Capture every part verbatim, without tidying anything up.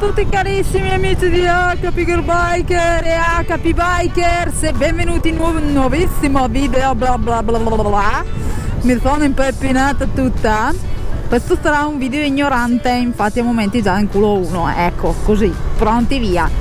tutti carissimi amici di H P Girl Biker e H P Bikers e benvenuti in un nuovissimo video bla bla bla bla bla. Mi sono impeppinata tutta. Questo sarà un video ignorante, infatti a momenti già in culo uno, ecco, così, pronti via.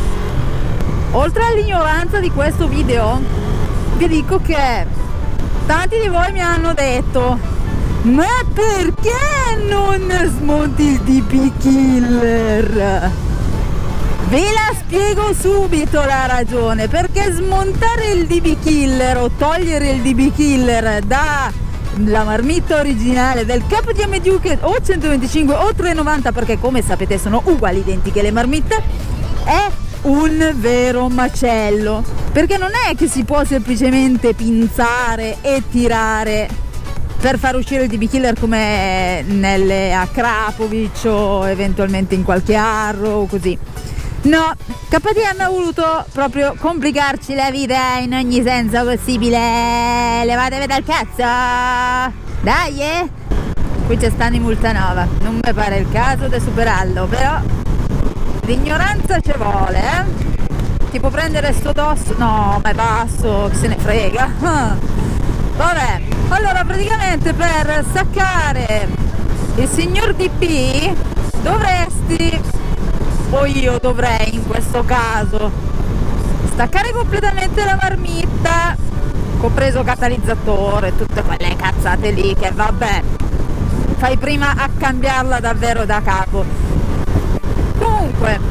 Oltre all'ignoranza di questo video, vi dico che tanti di voi mi hanno detto: ma perché non smonti il D B Killer? Ve la spiego subito la ragione, perché smontare il D B Killer o togliere il D B Killer dalla marmitta originale del K D M Duke o centoventicinque o trecentonovanta, perché come sapete sono uguali, identiche le marmitte, è un vero macello, perché non è che si può semplicemente pinzare e tirare per far uscire il D B Killer come nelle Akrapovic o eventualmente in qualche Arrow o così. No, K D M ha voluto proprio complicarci la vita in ogni senso possibile. Levatevi dal cazzo! Dai, eh! Qui c'è sta in Multanova, non mi pare il caso di superarlo, però l'ignoranza ci vuole, eh? Tipo prendere sto dosso, no, ma è basso, chi se ne frega. Vabbè, allora praticamente per staccare il signor D B dovresti, o io dovrei in questo caso, staccare completamente la marmitta, compreso catalizzatore, tutte quelle cazzate lì che vabbè, fai prima a cambiarla davvero da capo. Comunque,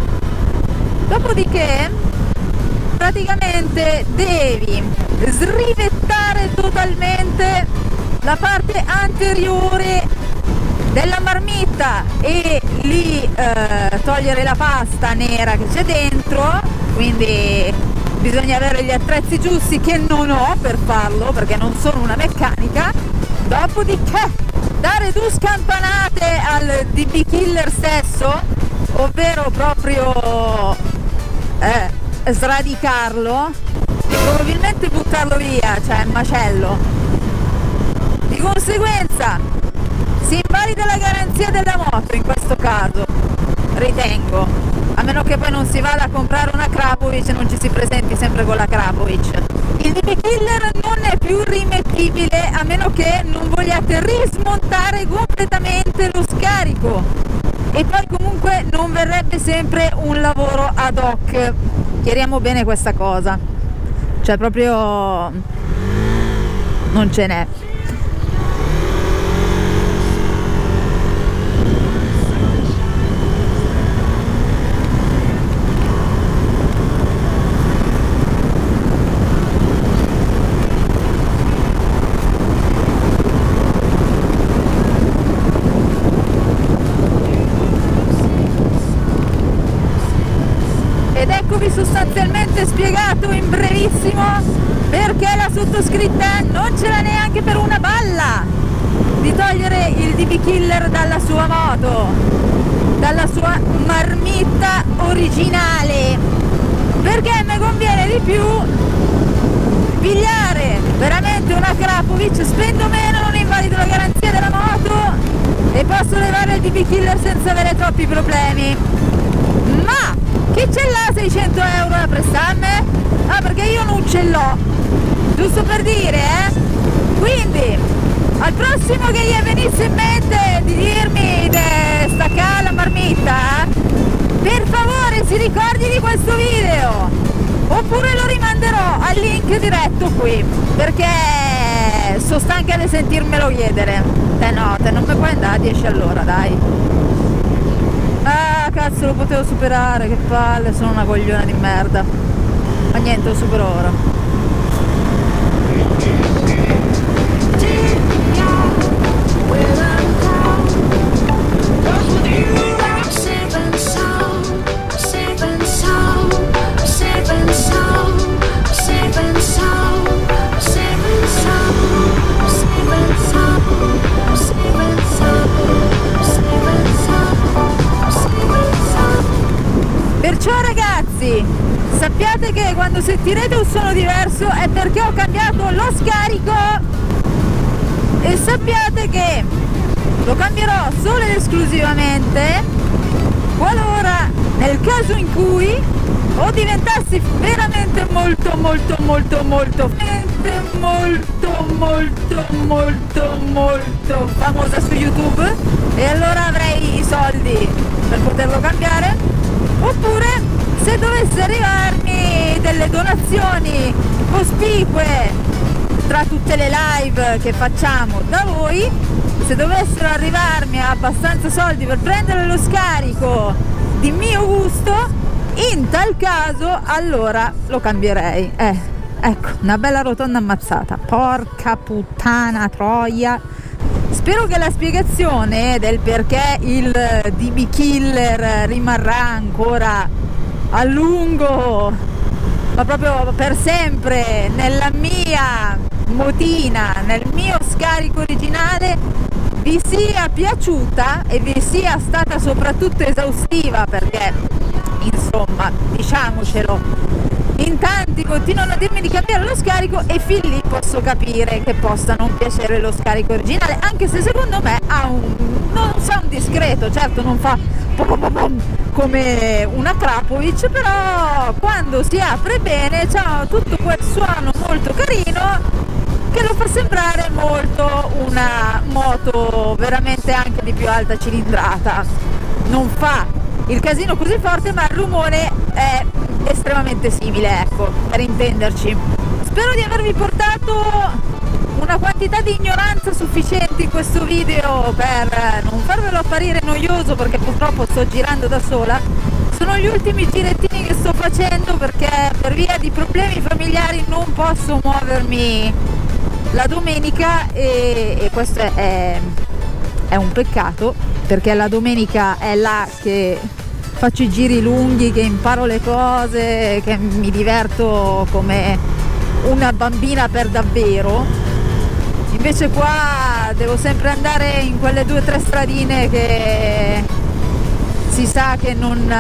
dopodiché praticamente devi srivettare totalmente la parte anteriore della marmitta e lì eh, togliere la pasta nera che c'è dentro, quindi bisogna avere gli attrezzi giusti che non ho per farlo perché non sono una meccanica. Dopodiché dare due scampanate al D B Killer stesso, ovvero proprio eh, sradicarlo e probabilmente buttarlo via, cioè il macello. Di conseguenza si invalida la garanzia della moto in questo caso, ritengo, a meno che poi non si vada a comprare una Krapovic e non ci si presenti sempre con la Krapovic. Il D B Killer non è più rimettibile a meno che non vogliate rismontare completamente lo scarico, e poi comunque non verrebbe sempre un lavoro ad hoc. Chiariamo bene questa cosa, cioè proprio non ce n'è. Ed eccovi sostanzialmente spiegato in brevissimo perché la sottoscritta non ce l'ha neanche per una balla di togliere il D B Killer dalla sua moto, dalla sua marmitta originale, perché mi conviene di più pigliare veramente una Krapovic, spendo meno, non invalido la garanzia della moto e posso levare il D B Killer senza avere troppi problemi. Ma chi ce l'ha seicento euro da prestarmi? Ah, perché io non ce l'ho, giusto per dire, eh? Quindi al prossimo che gli venisse in mente di dirmi di staccare la marmitta, per favore si ricordi di questo video, oppure lo rimanderò al link diretto qui, perché sto stanca di sentirmelo chiedere. Te no, te non mi puoi andare a dieci all'ora, dai. Ah, cazzo, lo potevo superare, che palle, sono una cogliona di merda. Ma niente, lo supero ora. Perciò ragazzi, sappiate che quando sentirete un suono diverso è perché ho cambiato lo scarico, e sappiate che lo cambierò solo ed esclusivamente qualora nel caso in cui o diventassi veramente molto molto molto molto molto molto molto molto famosa su YouTube, e allora avrei i soldi per poterlo cambiare, oppure se dovesse arrivarmi delle donazioni cospicue tra tutte le live che facciamo da voi, se dovessero arrivarmi abbastanza soldi per prendere lo scarico di mio gusto, in tal caso allora lo cambierei. Eh, ecco, una bella rotonda ammazzata. Porca puttana troia. Spero che la spiegazione del perché il D B Killer rimarrà ancora a lungo, ma proprio per sempre, nella mia motina, nel mio scarico originale, vi sia piaciuta e vi sia stata soprattutto esaustiva, perché insomma, diciamocelo, in tanti continuano a dirmi di cambiare lo scarico e fin lì posso capire che possa non piacere lo scarico originale, anche se secondo me ha un non sa un discreto, certo non fa come una Krapovic, però quando si apre bene c'ha tutto quel suono molto carino che lo fa sembrare molto una moto veramente anche di più alta cilindrata. Non fa il casino così forte, ma il rumore è estremamente simile, ecco, per intenderci. Spero di avervi portato una quantità di ignoranza sufficiente in questo video per non farvelo apparire noioso, perché purtroppo sto girando da sola. Sono gli ultimi girettini che sto facendo perché per via di problemi familiari non posso muovermi la domenica, e, e questo è, è, è un peccato, perché la domenica è là che faccio i giri lunghi, che imparo le cose, che mi diverto come una bambina per davvero. Invece qua devo sempre andare in quelle due o tre stradine che si sa che non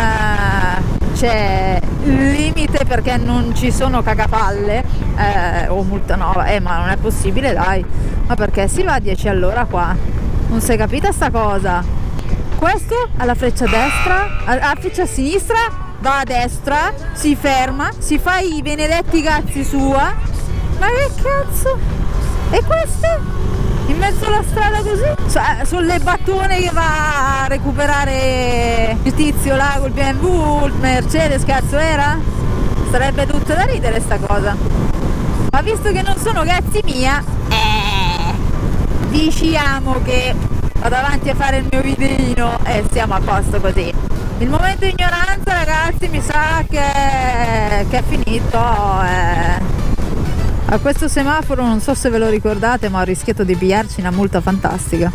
c'è limite perché non ci sono cagapalle, eh, o multa no, eh, ma non è possibile, dai, ma perché si va a dieci all'ora qua? Non si è capita sta cosa? Questo alla freccia a destra, alla freccia a sinistra, va a destra, si ferma, si fa i benedetti cazzi sua, ma che cazzo? E questo? In mezzo alla strada così? Sollevatone che va a recuperare il tizio là col B M W, il Mercedes, cazzo era? Sarebbe tutto da ridere sta cosa. Ma visto che non sono cazzi mia, eh, diciamo che vado avanti a fare il mio videino e siamo a posto così. Il momento di ignoranza, ragazzi, mi sa che, che è finito. Eh. A questo semaforo non so se ve lo ricordate, ma ho rischiato di pigliarci una multa fantastica.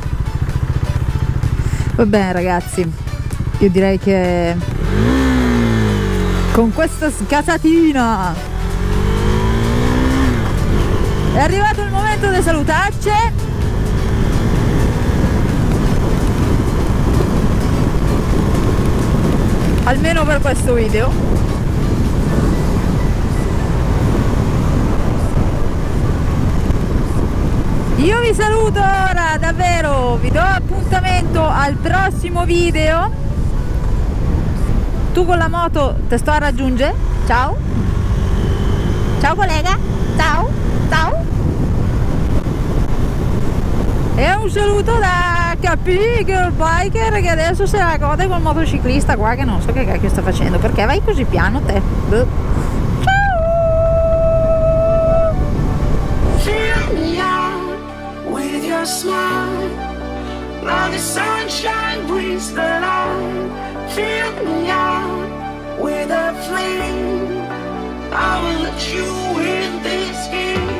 Va bene ragazzi, io direi che con questa sgasatina è arrivato il momento di salutarci. Almeno per questo video. Io vi saluto ora, davvero, vi do appuntamento al prossimo video. Tu con la moto te sto a raggiungere. Ciao. Ciao collega. Ciao. Ciao. E un saluto da K P Girl Biker, che adesso se la gode col motociclista qua che non so che cacchio sta facendo. Perché vai così piano te? Beh. Smile, now the sunshine brings the light. Fill me out with a flame. I will let you in this game.